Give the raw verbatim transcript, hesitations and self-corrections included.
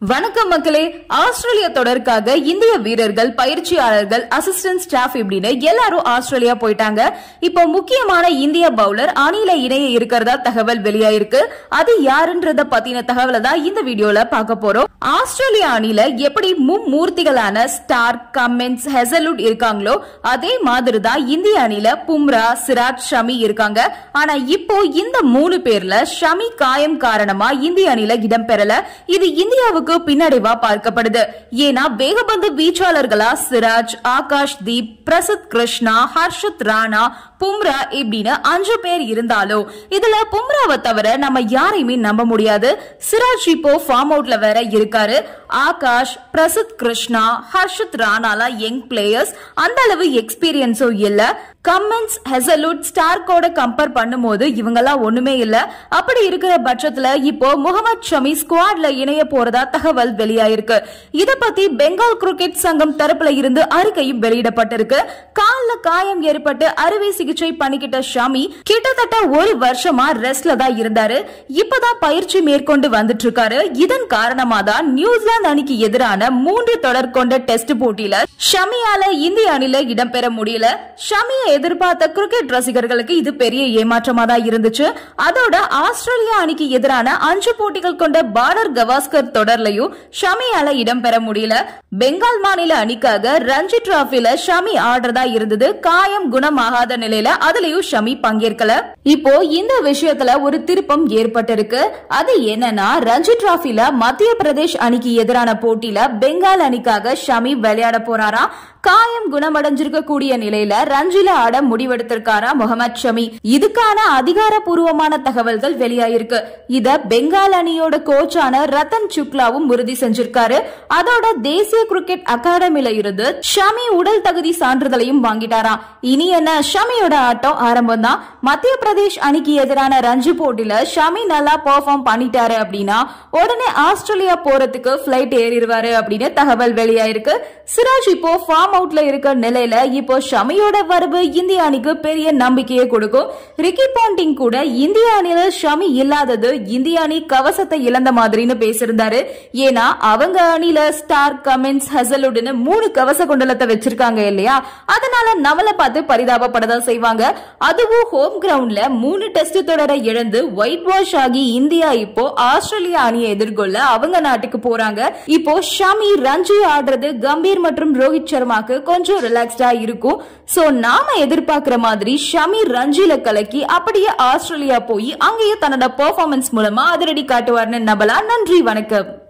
வணக்கம் மக்களே. ஆஸ்திரேலியா தொடருக்காக இந்திய வீரர்கள், பயிற்சியாளர்கள், அசிஸ்டன்ட் ஸ்டாஃப் இப்படின்னு எல்லாரும் ஆஸ்திரேலியா போயிட்டாங்க. இப்போ முக்கியமான இந்திய பவுலர் அணியில இணைய இருக்கிறதா தகவல் வெளியாயிருக்கு. அது யாருன்றத பத்தின தகவலை தான் இந்த வீடியோல பார்க்க போறோம். ஆஸ்திரேலியா அணியில எப்படி மும்மூர்த்திகளான ஸ்டார்க், கமின்ஸ், ஹெசல்வுட் இருக்காங்களோ அதே மாதிரி தான் இந்திய அணியில பும்ரா, சிராஜ், ஷமி இருக்காங்க. ஆனா இப்போ இந்த மூணு பேர்ல ஷமி காயம் காரணமா இந்திய அணியில இடம்பெறல. இது இந்தியாவுக்கு பின்னடைவா பார்க்கப்படுது. ஏன்னா வேகபந்து வீச்சாளர்களா சிராஜ், ஆகாஷ் தீப், பிரசித் கிருஷ்ணா, ஹர்ஷத் ராணா, பும்ரா இப்படின்னு அஞ்சு பேர் இருந்தாலும் இதுல பும்ராவை தவிர நம்ம யாரையுமே நம்ப முடியாது. சிராஜ் இப்போ ஃபார்ம் அவுட்ல வேற இருக்காரு. ஆகாஷ், பிரசித் கிருஷ்ணா, ஹர்ஷத் ராணாலா யங் பிளேயர்ஸ், அந்த அளவு எக்ஸ்பீரியன்ஸும் இல்ல. கமின்ஸ், ஹெசல்வுட், ஸ்டார்க்கோட கம்பேர் பண்ணும்போது இவங்கெல்லாம் ஒண்ணுமே இல்ல. அப்படி இருக்கிற பட்சத்துல இப்போ முகமது ஷமி ஸ்குவாட்ல இணைய போறதா தகவல் வெளியாயிருக்கு. இத பத்தி பெங்கால் கிரிக்கெட் சங்கம் தரப்புல இருந்து அறிக்கையும் வெளியிடப்பட்டிருக்கு. கால்ல காயம் ஏற்பட்டு அறுவை சிகிச்சை பண்ணிக்கிட்ட ஷமி கிட்டத்தட்ட ஒரு வருஷமா ரெஸ்ட்ல தான் இருந்தாரு. இப்பதான் பயிற்சி மேற்கொண்டு வந்துட்டு இருக்காரு. இதன் காரணமா தான் நியூசிலாந்து அணிக்கு எதிரான மூன்று தொடர் கொண்ட டெஸ்ட் போட்டியில ஷமியால இந்திய அணியில இடம்பெற முடியல. ஷமியை எதிர்பார்த்த கிரிக்கெட் ரசிகர்களுக்கு இது பெரிய ஏமாற்றமா தான் இருந்துச்சு. அதோட ஆஸ்திரேலியா அணிக்கு எதிரான அஞ்சு போட்டிகள் கொண்ட பார்டர் கவாஸ்கர் தொடர்லயும் ஷமியால இடம்பெற முடியல. பெங்கால் மாநில அணிக்காக ரஞ்சி டிராபில ஷமி ஆடுறதா இருந்தது. காயம் குணமாகாத நிலையில அதுலயும் ஷமி பங்கேற்கல. இப்போ இந்த விஷயத்துல ஒரு திருப்பம் ஏற்பட்டிருக்கு. அது என்னன்னா, ரஞ்சி டிராபில மத்திய பிரதேஷ் அணிக்கு எதிரான போட்டியில பெங்கால் அணிக்காக ஷமி விளையாட போறாரா. காயம் குணமடைஞ்சிருக்க கூடிய நிலையில ரஞ்சில ஆட முடிவெடுத்திருக்காரா முகமது ஷமி. இதுக்கான அதிகாரப்பூர்வமான தகவல்கள் வெளியாயிருக்கு. இத பெங்கால் அணியோட கோச்சான ரத்தன் சுக்லாவும் உறுதி செஞ்சிருக்காரு. அதோட தேசிய கிரிக்கெட் அகாடமில இருந்து ஷமி உடல் தகுதி சான்றிதழையும் வாங்கிட்டாராம். இனி என்ன, ஷமியோட ஆட்டம் ஆரம்பம் தான். மத்திய பிரதேஷ் அணிக்கு எதிரான ரஞ்சி போட்டியில ஷமி நல்லா பெர்ஃபார்ம் பண்ணிட்டாரு அப்படின்னா உடனே ஆஸ்திரேலியா போறதுக்கு பிளைட் ஏறிடுவாரு அப்படின்னு தகவல் வெளியாயிருக்கு. சிராஜ் இப்போ ஃபார்ம் அவுட்ல இருக்க நிலையில இப்போ ஷமியோட வரவு இந்திய அணிக்கு பெரிய நம்பிக்கையை கொடுக்கும். ரிக்கி பாண்டிங் கூட இந்திய அணியில ஷமி இல்லாதது இந்திய அணி கவசத்தை இழந்த மாதிரின்னு பேசியிருந்தாரு. ஏன்னா அவங்க அணியில ஸ்டார், கமின்ஸ், ஹெசல்வுட்னு மூணு கவச குண்டலத்தை வச்சிருக்காங்க இல்லையா. அதனால நம்மள பார்த்து பரிதாபப்படதான் செய்வாங்க. அதுவும் ஹோம் கிரவுண்ட்ல மூணு டெஸ்ட் தொடரை இழந்து ஒயிட் வாஷ் ஆகி இந்தியா இப்போ ஆஸ்திரேலியா அணியை எதிர்கொள்ள அவங்க நாட்டுக்கு போறாங்க. இப்போ ஷமி ரஞ்சி ஆடுறது கம்பீர் மற்றும் ரோஹித் சர்மாக்கு கொஞ்சம் ரிலாக்ஸ்டா இருக்கும். சோ நாம எதிர்பார்க்கிற மாதிரி ஷமி ரஞ்சில கலக்கி அப்படியே ஆஸ்திரேலியா போய் அங்கேயே தன்னோட பெர்ஃபார்மன்ஸ் மூலமா அதிரடி காட்டுவார்னு நம்பலாம். நன்றி, வணக்கம்.